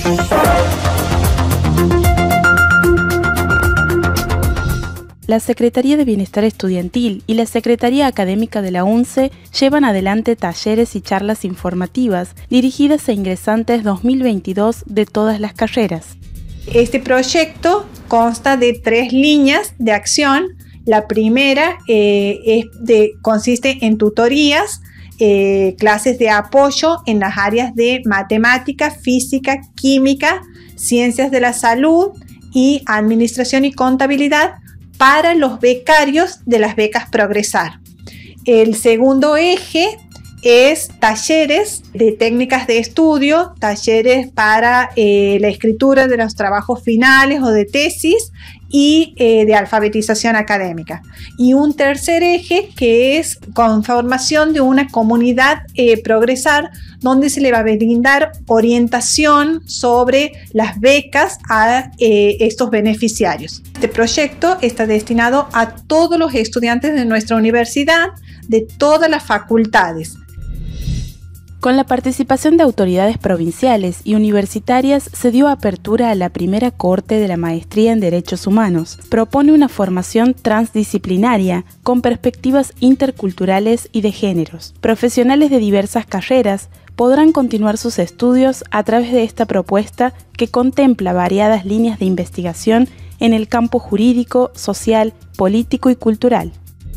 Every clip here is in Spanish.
La Secretaría de Bienestar Estudiantil y la Secretaría Académica de la UNCE llevan adelante talleres y charlas informativas dirigidas a ingresantes 2022 de todas las carreras. Este proyecto consta de 3 líneas de acción. La primera consiste en tutorías, clases de apoyo en las áreas de matemática, física, química, ciencias de la salud y administración y contabilidad para los becarios de las becas Progresar. El segundo eje es talleres de técnicas de estudio, talleres para la escritura de los trabajos finales o de tesis y de alfabetización académica. Y un tercer eje que es conformación de una comunidad Progresar, donde se le va a brindar orientación sobre las becas a estos beneficiarios. Este proyecto está destinado a todos los estudiantes de nuestra universidad, de todas las facultades. Con la participación de autoridades provinciales y universitarias se dio apertura a la primera cohorte de la Maestría en Derechos Humanos. Propone una formación transdisciplinaria con perspectivas interculturales y de géneros. Profesionales de diversas carreras podrán continuar sus estudios a través de esta propuesta que contempla variadas líneas de investigación en el campo jurídico, social, político y cultural.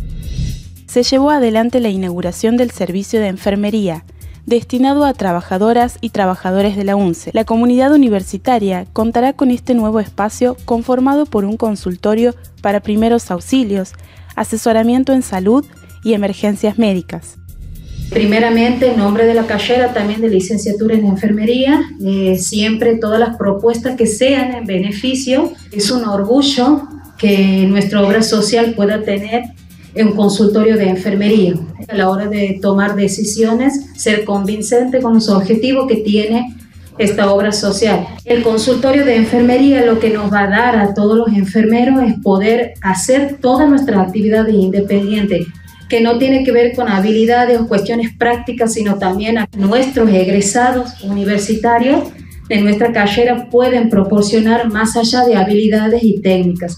Se llevó adelante la inauguración del servicio de enfermería, destinado a trabajadoras y trabajadores de la UNCE. La comunidad universitaria contará con este nuevo espacio conformado por un consultorio para primeros auxilios, asesoramiento en salud y emergencias médicas. Primeramente, en nombre de la carrera también de licenciatura en enfermería, siempre todas las propuestas que sean en beneficio. Es un orgullo que nuestra obra social pueda tener en un consultorio de enfermería. A la hora de tomar decisiones, ser convincente con los objetivos que tiene esta obra social. El consultorio de enfermería lo que nos va a dar a todos los enfermeros es poder hacer todas nuestras actividades independientes, que no tiene que ver con habilidades o cuestiones prácticas, sino también a nuestros egresados universitarios de nuestra carrera pueden proporcionar más allá de habilidades y técnicas.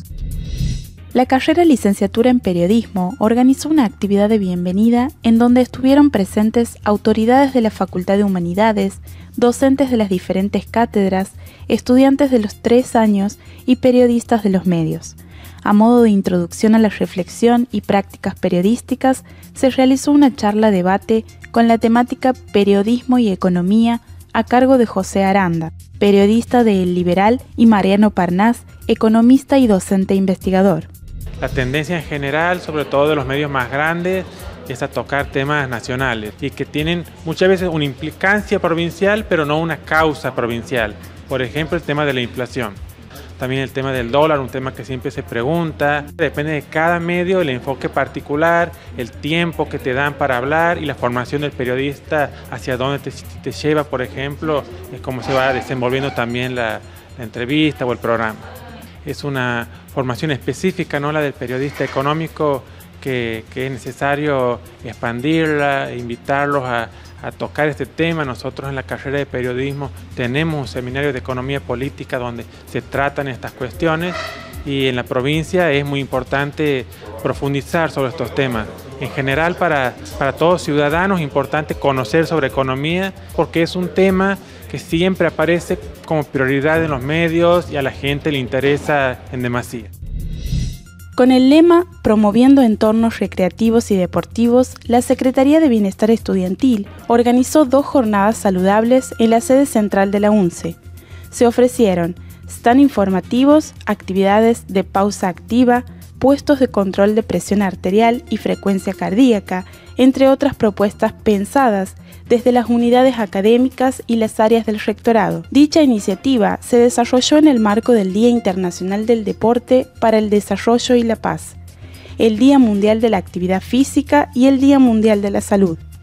La carrera Licenciatura en Periodismo organizó una actividad de bienvenida en donde estuvieron presentes autoridades de la Facultad de Humanidades, docentes de las diferentes cátedras, estudiantes de los 3 años y periodistas de los medios. A modo de introducción a la reflexión y prácticas periodísticas, se realizó una charla-debate con la temática Periodismo y Economía a cargo de José Aranda, periodista de El Liberal, y Mariano Parnás, economista y docente investigador. La tendencia en general, sobre todo de los medios más grandes, es a tocar temas nacionales y que tienen muchas veces una implicancia provincial, pero no una causa provincial. Por ejemplo, el tema de la inflación. También el tema del dólar, un tema que siempre se pregunta. Depende de cada medio, el enfoque particular, el tiempo que te dan para hablar y la formación del periodista hacia dónde te lleva, por ejemplo, es cómo se va desenvolviendo también la entrevista o el programa. Es una formación específica, ¿no?, la del periodista económico, que es necesario expandirla, invitarlos a tocar este tema. Nosotros en la carrera de periodismo tenemos un seminario de economía política donde se tratan estas cuestiones y en la provincia es muy importante profundizar sobre estos temas. En general para todos ciudadanos es importante conocer sobre economía porque es un tema que siempre aparece como prioridad en los medios y a la gente le interesa en demasía. Con el lema Promoviendo entornos recreativos y deportivos, la Secretaría de Bienestar Estudiantil organizó 2 jornadas saludables en la sede central de la UNCE. Se ofrecieron stand informativos, actividades de pausa activa, puestos de control de presión arterial y frecuencia cardíaca, entre otras propuestas pensadas desde las unidades académicas y las áreas del rectorado. Dicha iniciativa se desarrolló en el marco del Día Internacional del Deporte para el Desarrollo y la Paz, el Día Mundial de la Actividad Física y el Día Mundial de la Salud.